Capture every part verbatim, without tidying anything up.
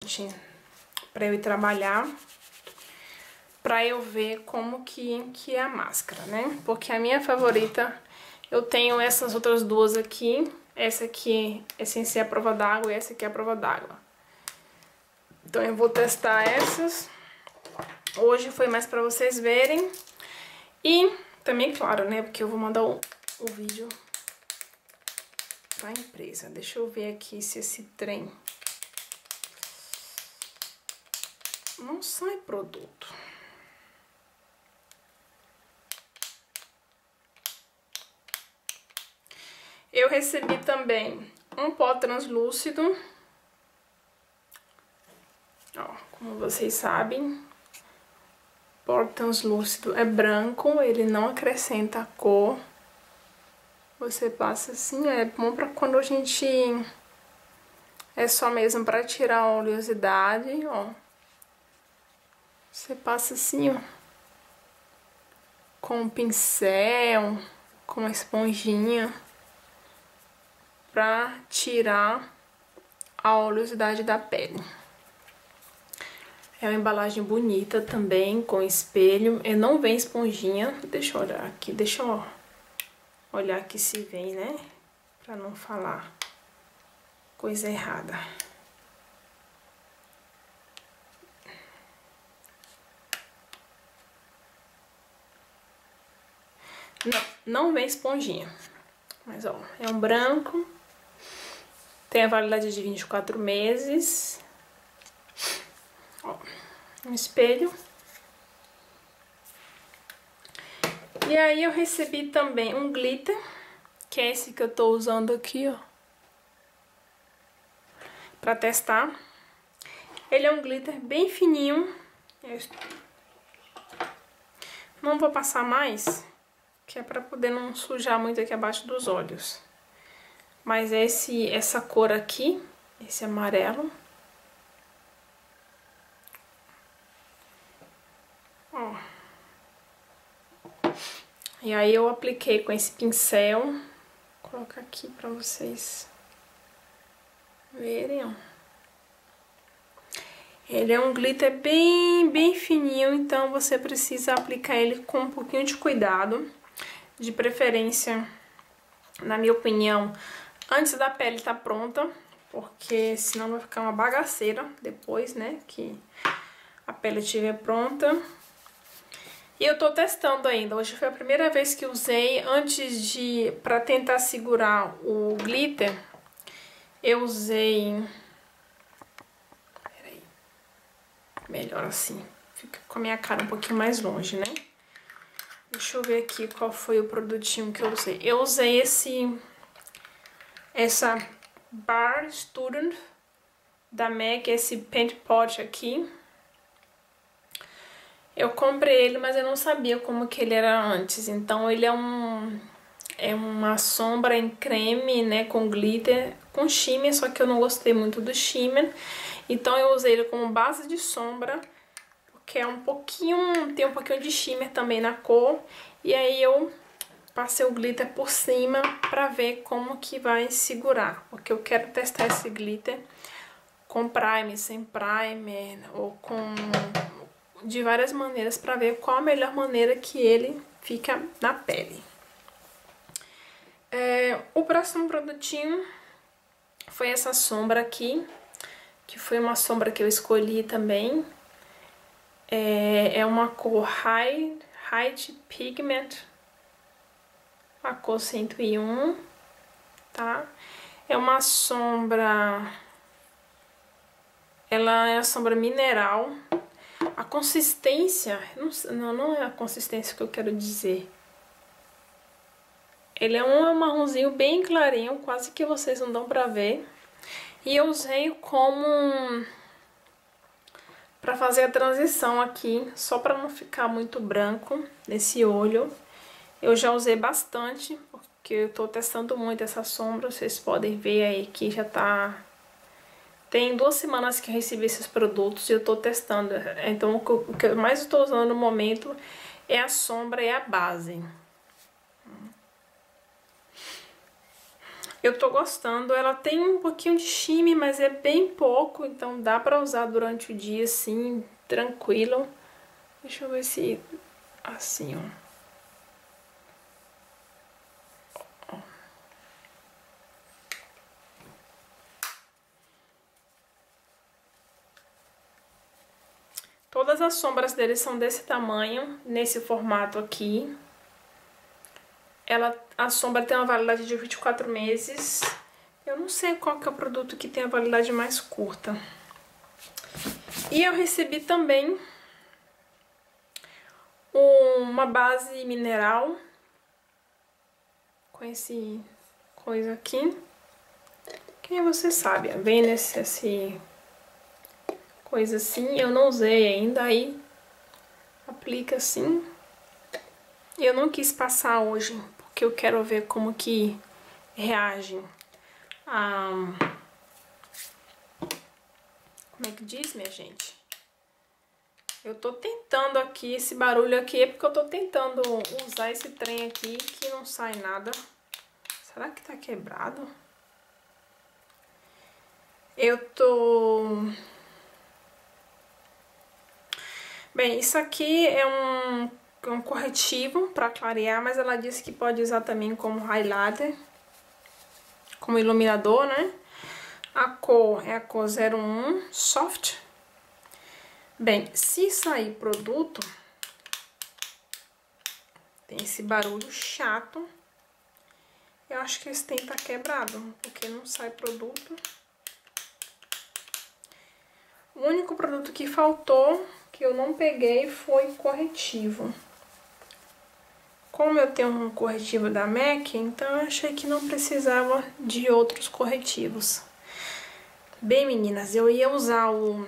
pra eu ir trabalhar, pra eu ver como que, que é a máscara, né? Porque a minha favorita, eu tenho essas outras duas aqui. Essa aqui é sem ser a prova d'água e essa aqui é a prova d'água. Então eu vou testar essas. Hoje foi mais pra vocês verem. E também, claro, né? Porque eu vou mandar o, o vídeo pra empresa. Deixa eu ver aqui se esse trem não sai produto. Eu recebi também um pó translúcido. Ó, como vocês sabem, pó translúcido é branco, ele não acrescenta cor. Você passa assim, é bom pra quando a gente... É só mesmo pra tirar a oleosidade, ó. Você passa assim, ó. Com um pincel, com uma esponjinha. Pra tirar a oleosidade da pele. É uma embalagem bonita também, com espelho. E não vem esponjinha. Deixa eu olhar aqui, deixa eu olhar aqui se vem, né? Pra não falar coisa errada. Não, não vem esponjinha. Mas, ó, é um branco. Tem a validade de vinte e quatro meses. Ó, um espelho. E aí eu recebi também um glitter, que é esse que eu tô usando aqui, ó. Pra testar. Ele é um glitter bem fininho. Eu não vou passar mais, que é pra poder não sujar muito aqui abaixo dos olhos. Mas esse, essa cor aqui, esse amarelo. Ó. E aí eu apliquei com esse pincel. Vou colocar aqui pra vocês verem, ó. Ele é um glitter bem, bem fininho, então você precisa aplicar ele com um pouquinho de cuidado. De preferência, na minha opinião, antes da pele estar pronta, porque senão vai ficar uma bagaceira depois, né, que a pele estiver pronta. E eu tô testando ainda, hoje foi a primeira vez que usei. Antes de, pra tentar segurar o glitter, eu usei... Peraí, melhor assim, fica com a minha cara um pouquinho mais longe, né? Deixa eu ver aqui qual foi o produtinho que eu usei. Eu usei esse... Essa Bar Student da MAC, esse Paint Pot aqui. Eu comprei ele, mas eu não sabia como que ele era antes. Então ele é um... É uma sombra em creme, né, com glitter, com shimmer, só que eu não gostei muito do shimmer. Então eu usei ele como base de sombra, porque é um pouquinho... Tem um pouquinho de shimmer também na cor. E aí eu passei o glitter por cima pra ver como que vai segurar. Porque eu quero testar esse glitter com primer, sem primer, ou com... de várias maneiras, pra ver qual a melhor maneira que ele fica na pele. É, o próximo produtinho foi essa sombra aqui, que foi uma sombra que eu escolhi também. É, é uma cor High, High Pigment, a cor cento e um, tá? É uma sombra, ela é a sombra mineral. A consistência, não, não é a consistência que eu quero dizer. Ele é um marronzinho bem clarinho, quase que vocês não dão pra ver. E eu usei como... pra fazer a transição aqui, só pra não ficar muito branco nesse olho. Eu já usei bastante, porque eu tô testando muito essa sombra. Vocês podem ver aí que já tá... Tem duas semanas que eu recebi esses produtos e eu tô testando. Então o que eu mais estou usando no momento é a sombra e a base. Eu tô gostando, ela tem um pouquinho de shimmer, mas é bem pouco, então dá pra usar durante o dia, assim, tranquilo. Deixa eu ver se... assim, ó. Todas as sombras dele são desse tamanho, nesse formato aqui. Ela, a sombra tem uma validade de vinte e quatro meses. Eu não sei qual que é o produto que tem a validade mais curta. E eu recebi também uma base mineral com esse coisa aqui. Que você sabe, vem nesse esse coisa assim. Eu não usei ainda, aí aplica assim. Eu não quis passar hoje, porque eu quero ver como que reage a... Como é que diz, minha gente? Eu tô tentando aqui, esse barulho aqui é porque eu tô tentando usar esse trem aqui que não sai nada. Será que tá quebrado? Eu tô... Bem, isso aqui é um, um corretivo pra clarear, mas ela disse que pode usar também como highlighter, como iluminador, né? A cor é a cor zero um Soft. Bem, se sair produto, tem esse barulho chato. Eu acho que esse tem tá quebrado, porque não sai produto. O único produto que faltou, que eu não peguei, foi corretivo. Como eu tenho um corretivo da MAC, então eu achei que não precisava de outros corretivos. Bem, meninas, eu ia usar o...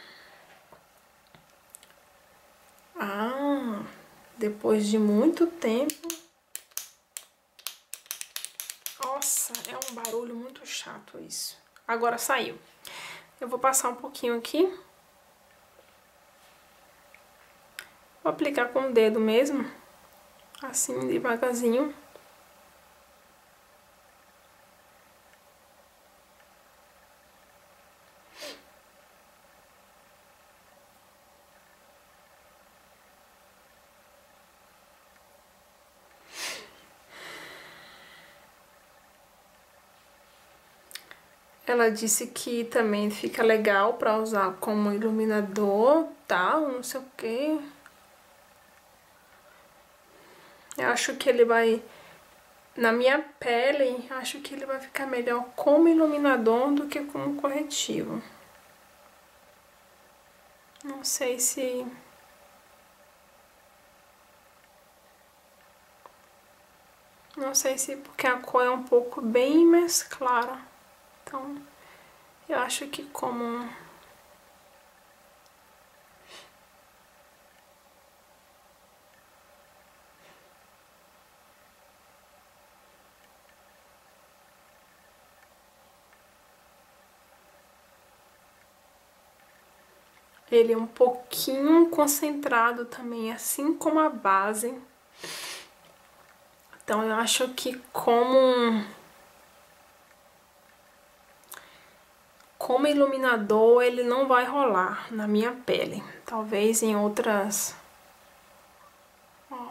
Ah, depois de muito tempo... Nossa, é um barulho muito chato isso. Agora saiu. Eu vou passar um pouquinho aqui. Vou aplicar com o dedo mesmo. Assim, devagarzinho. Ela disse que também fica legal pra usar como iluminador, tal, não sei o que. Eu acho que ele vai, na minha pele, acho que ele vai ficar melhor como iluminador do que como corretivo. Não sei se... Não sei se porque a cor é um pouco bem mais clara. Então, eu acho que como... Ele é um pouquinho concentrado também, assim como a base. Então, eu acho que como... Como iluminador, ele não vai rolar na minha pele. Talvez em outras... Ó.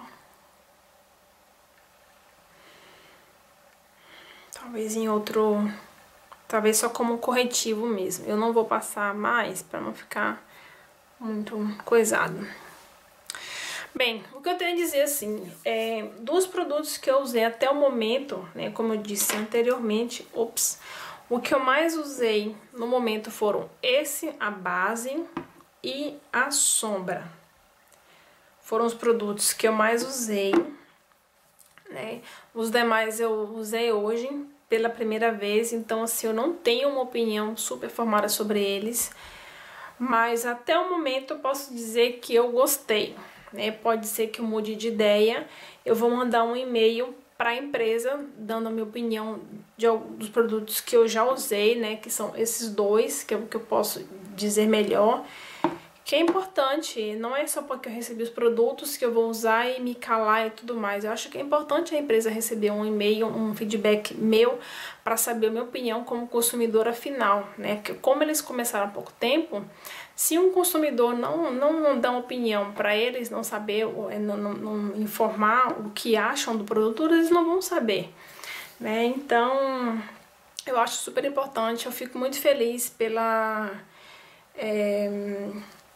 Talvez em outro... Talvez só como corretivo mesmo. Eu não vou passar mais pra não ficar muito coisado. Bem, o que eu tenho a dizer assim, é, dos produtos que eu usei até o momento, né, como eu disse anteriormente, ops, o que eu mais usei no momento foram esse, a base e a sombra. Foram os produtos que eu mais usei, né, os demais eu usei hoje pela primeira vez, então assim, eu não tenho uma opinião super formada sobre eles, mas até o momento eu posso dizer que eu gostei. Né? Pode ser que eu mude de ideia, eu vou mandar um e-mail para a empresa dando a minha opinião de, dos produtos que eu já usei, né? Que são esses dois, que é o que eu posso dizer melhor, Que é importante, não é só porque eu recebi os produtos que eu vou usar e me calar e tudo mais. Eu acho que é importante a empresa receber um e-mail, um feedback meu, para saber a minha opinião como consumidora final, né? Porque como eles começaram há pouco tempo, se um consumidor não, não dá uma opinião para eles, não saber, não, não, não informar o que acham do produto, eles não vão saber, né? Então, eu acho super importante, eu fico muito feliz pela... É,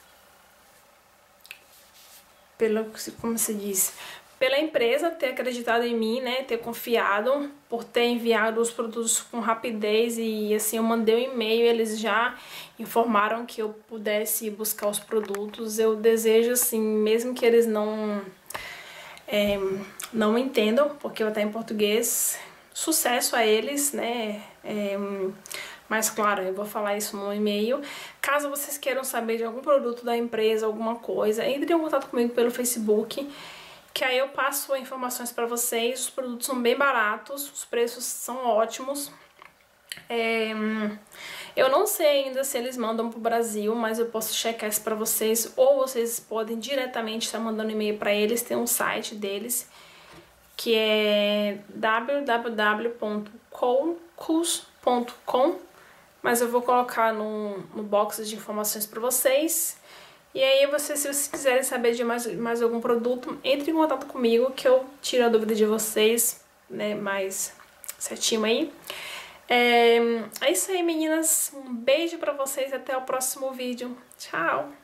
pela, como se diz, pela empresa ter acreditado em mim, né, ter confiado, por ter enviado os produtos com rapidez e assim, eu mandei um e-mail, eles já informaram que eu pudesse buscar os produtos. Eu desejo assim, mesmo que eles não é, não entendam, porque vai estar em português, sucesso a eles, né, é, mas claro, eu vou falar isso no e-mail. Caso vocês queiram saber de algum produto da empresa, alguma coisa, entre em contato comigo pelo Facebook, que aí eu passo informações para vocês. Os produtos são bem baratos, os preços são ótimos. É, eu não sei ainda se eles mandam pro Brasil, mas eu posso checar isso para vocês, ou vocês podem diretamente estar mandando e-mail para eles. Tem um site deles, que é w w w ponto colcus ponto com, mas eu vou colocar no, no box de informações para vocês. E aí, vocês, se vocês quiserem saber de mais, mais algum produto, entre em contato comigo que eu tiro a dúvida de vocês, né, mais certinho aí. É, é isso aí, meninas. Um beijo pra vocês e até o próximo vídeo. Tchau!